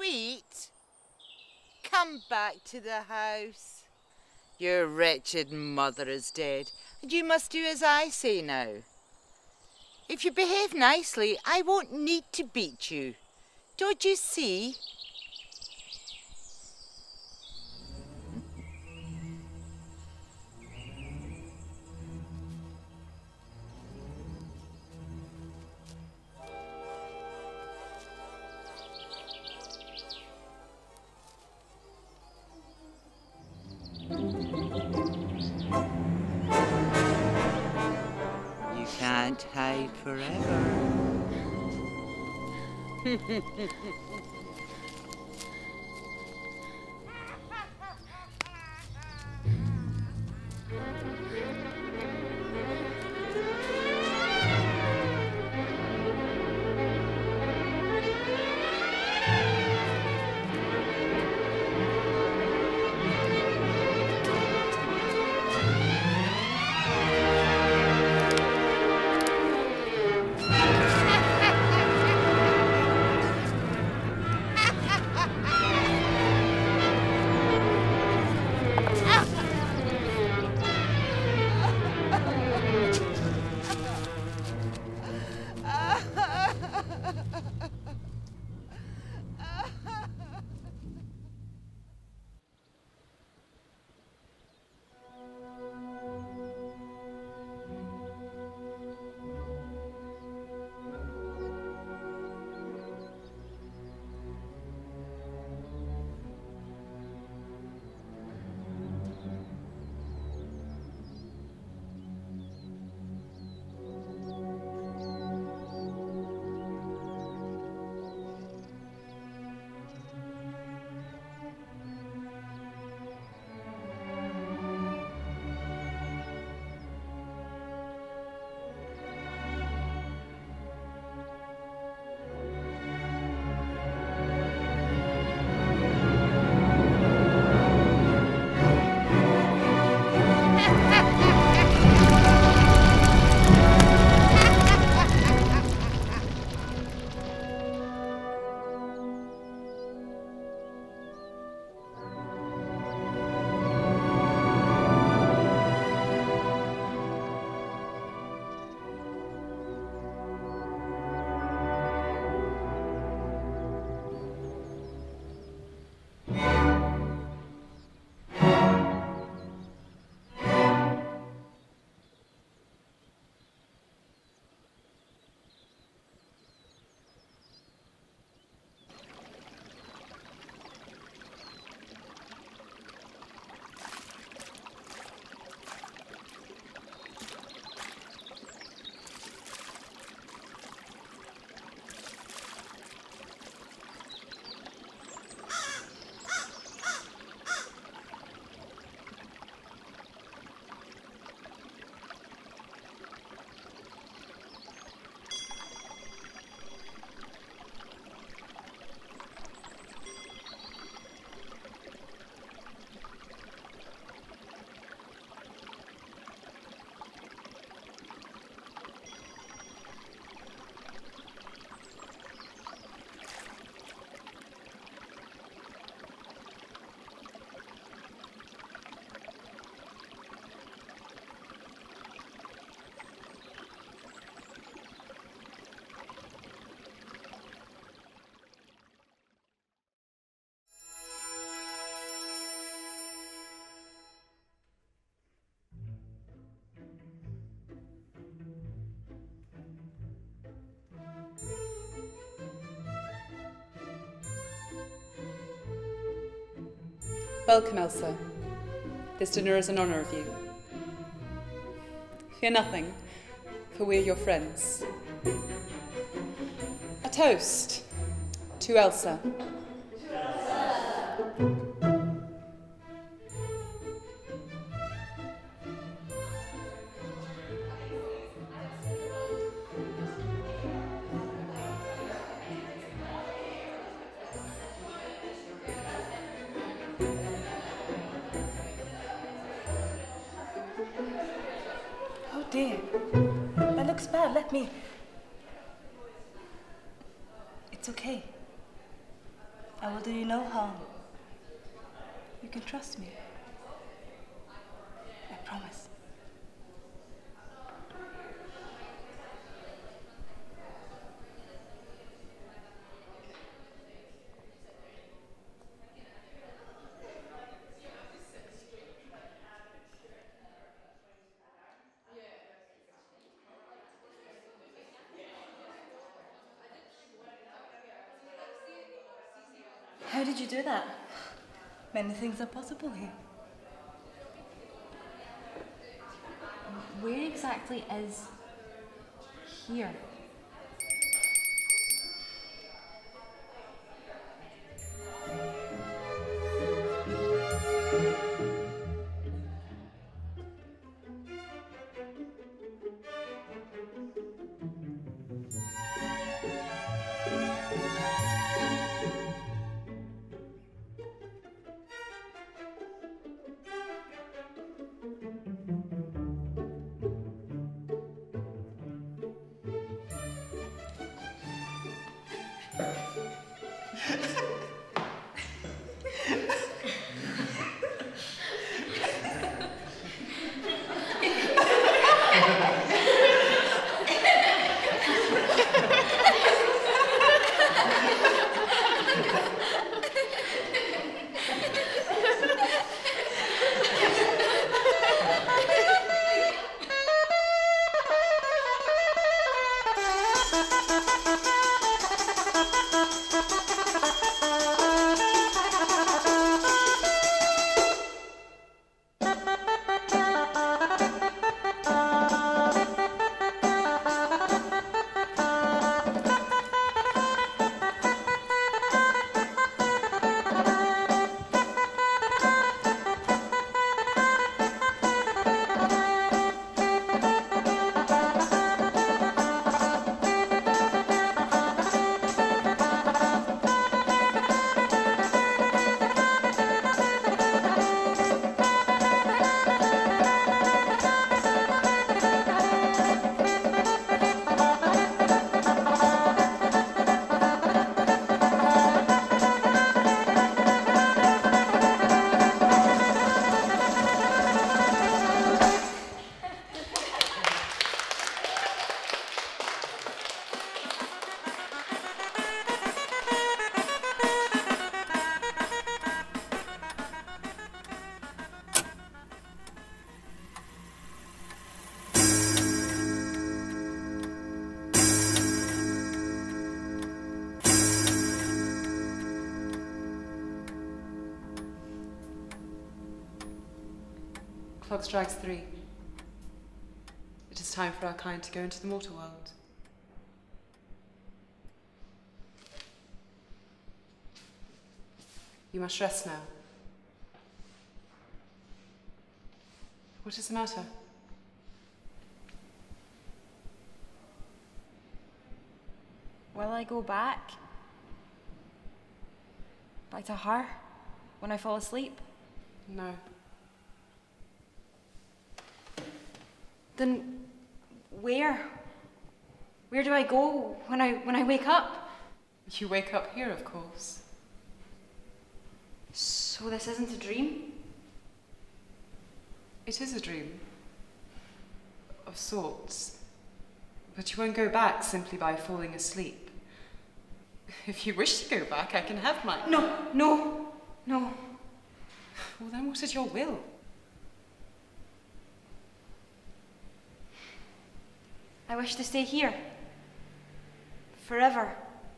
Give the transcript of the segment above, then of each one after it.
sweet. Come back to the house. Your wretched mother is dead, and you must do as I say now. If you behave nicely, I won't need to beat you. Don't you see? You can't hide forever. Welcome, Elsa. This dinner is in honour of you. Fear nothing, for we're your friends. A toast to Elsa. Oh dear, that looks bad. Let me... It's okay. I will do you no harm. You can trust me. I promise. How did you do that? Many things are possible here. Where exactly is here? Clock strikes 3. It is time for our kind to go into the mortal world. You must rest now. What is the matter? Will I go back? Back to her? When I fall asleep? No. Then where? Where do I go when I wake up? You wake up here, of course. So this isn't a dream? It is a dream. Of sorts. But you won't go back simply by falling asleep. If you wish to go back, I can have mine. No. Well, then what is your will? I wish to stay here. Forever.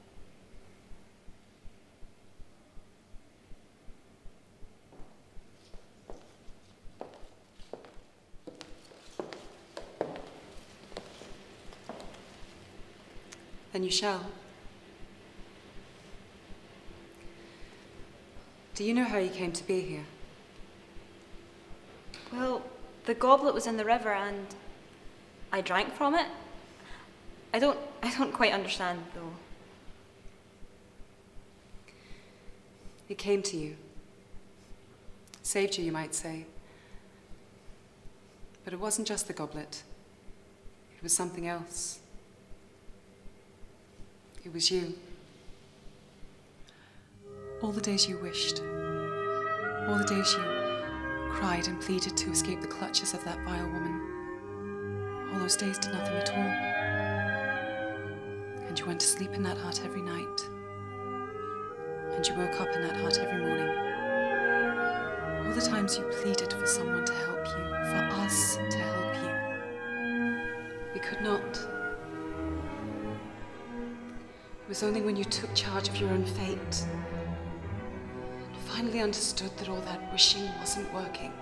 Then you shall. Do you know how you came to be here? Well, the goblet was in the river and I drank from it. I don't quite understand though. It came to you. Saved you, you might say. But it wasn't just the goblet. It was something else. It was you. All the days you wished. All the days you cried and pleaded to escape the clutches of that vile woman. All those days did nothing at all. And you went to sleep in that hut every night. And you woke up in that hut every morning. All the times you pleaded for someone to help you, for us to help you. We could not. It was only when you took charge of your own fate and finally understood that all that wishing wasn't working.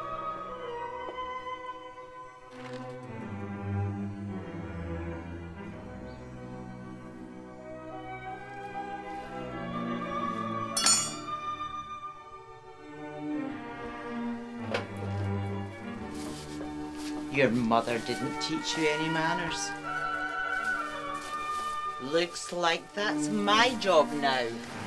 Your mother didn't teach you any manners. Looks like that's my job now.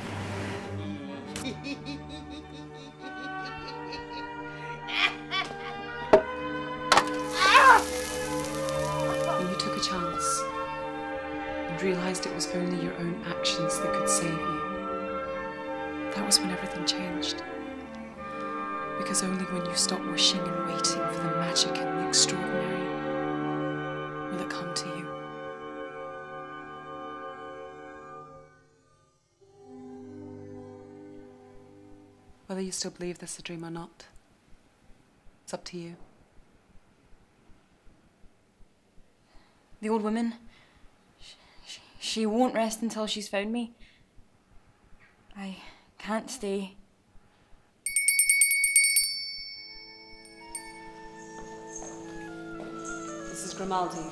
When you took a chance and realized it was only your own actions that could save you, that was when everything changed. Because only when you stop wishing and waiting for the magic and the extraordinary will it come to you. Whether you still believe this is a dream or not, it's up to you. The old woman, she won't rest until she's found me. I can't stay. This is Grimaldi.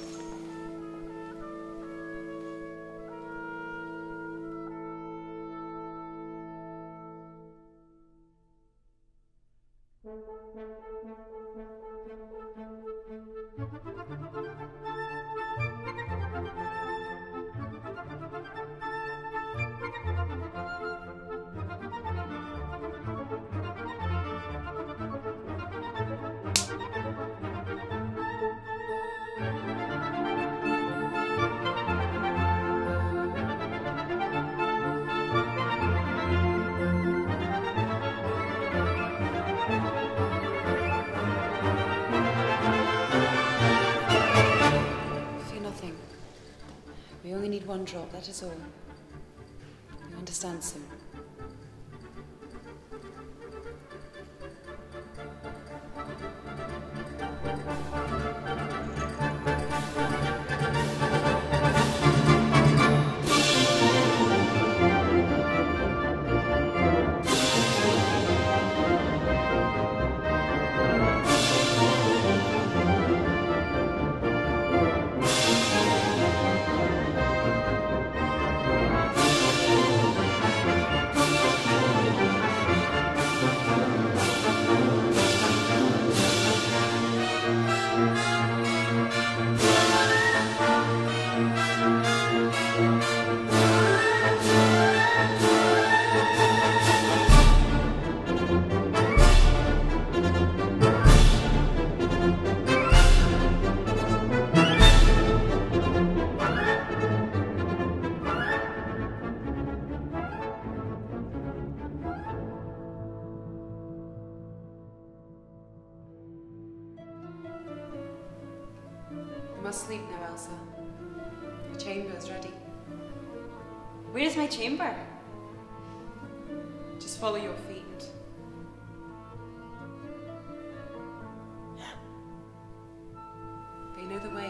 We only need one drop, that is all. You understand, Sim? You must sleep now, Elsa. Your chamber is ready. Where is my chamber? Just follow your feet. They know the way.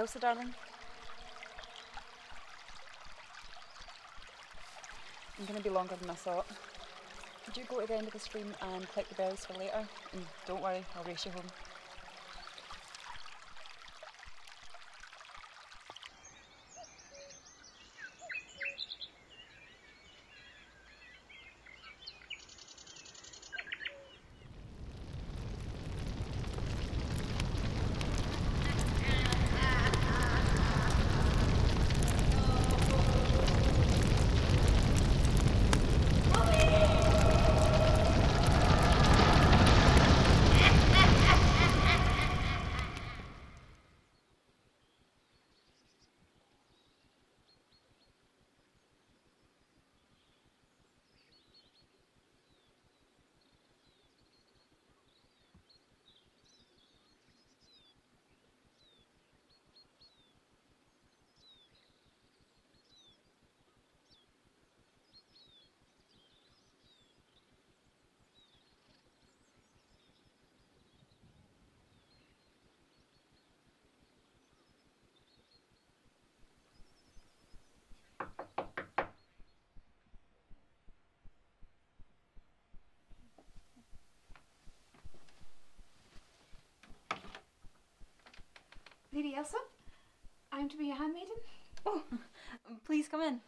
Elsa, darling. I'm going to be longer than I thought. Would you go to the end of the stream and collect the berries for later? And don't worry, I'll race you home. Lady Elsa, I am to be a handmaiden. Oh, please come in.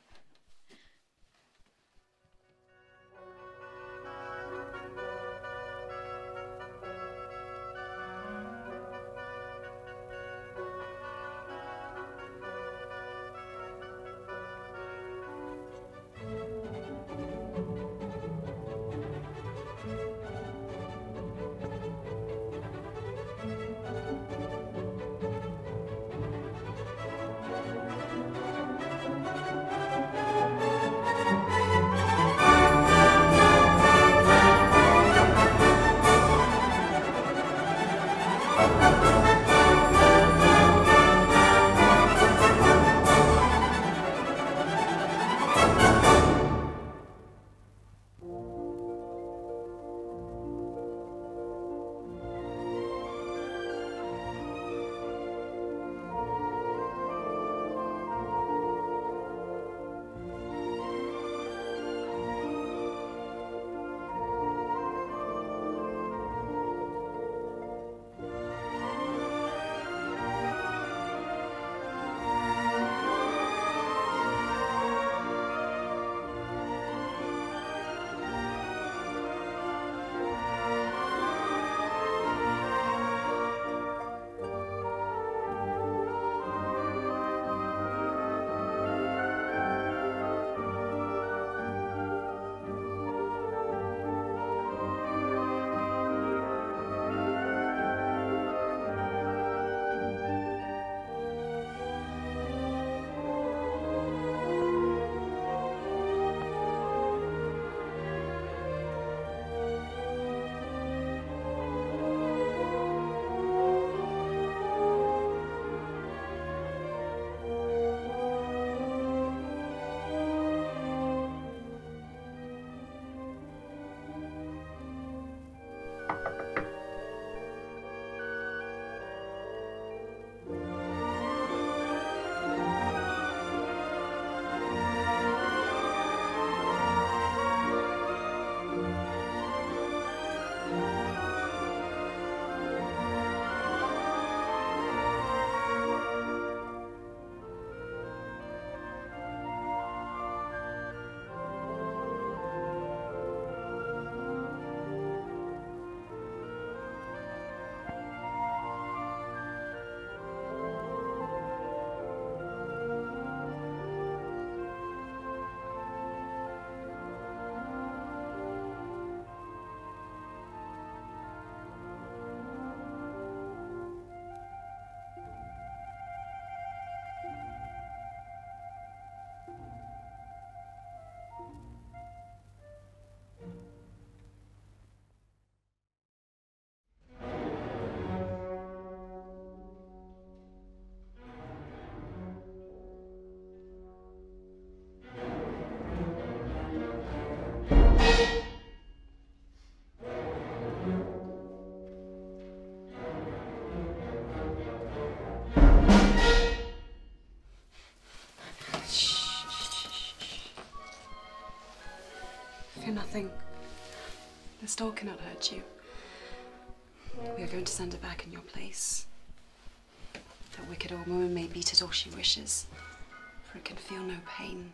nothing. The stall cannot hurt you. We are going to send it back in your place. That wicked old woman may beat it all she wishes, for it can feel no pain.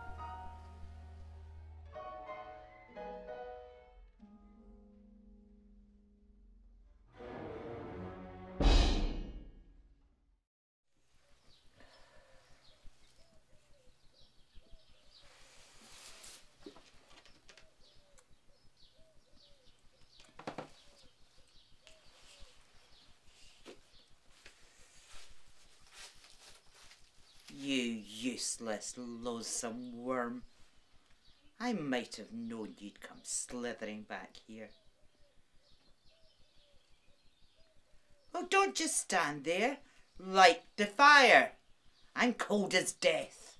You useless, loathsome worm. I might have known you'd come slithering back here. Oh, don't just stand there. Light the fire. I'm cold as death.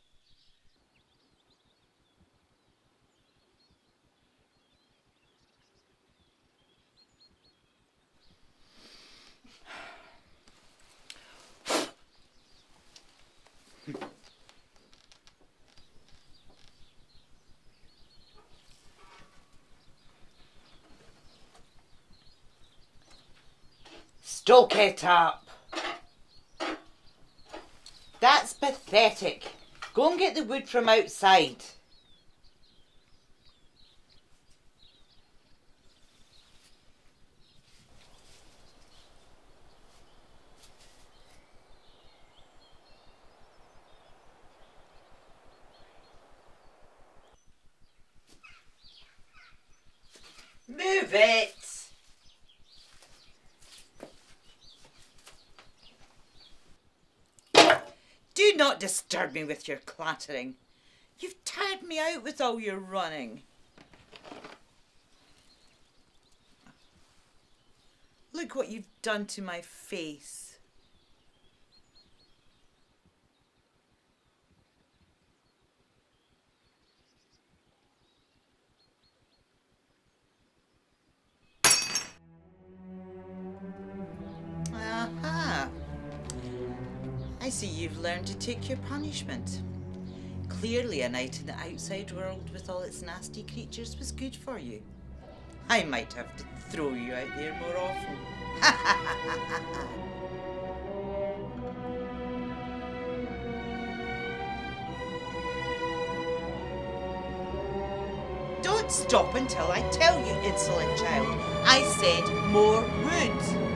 Stoke it up. That's pathetic. Go and get the wood from outside. Move it. Do not disturb me with your clattering. You've tired me out with all your running. Look what you've done to my face. Aha! I see you've learned to take your punishment. Clearly a night in the outside world with all its nasty creatures was good for you. I might have to throw you out there more often. Don't stop until I tell you, insolent child. I said more wood.